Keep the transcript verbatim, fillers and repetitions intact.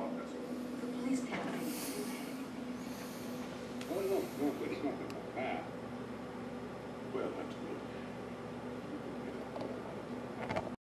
office. The police can't make you pay. Oh, no, no, but it's not the bad.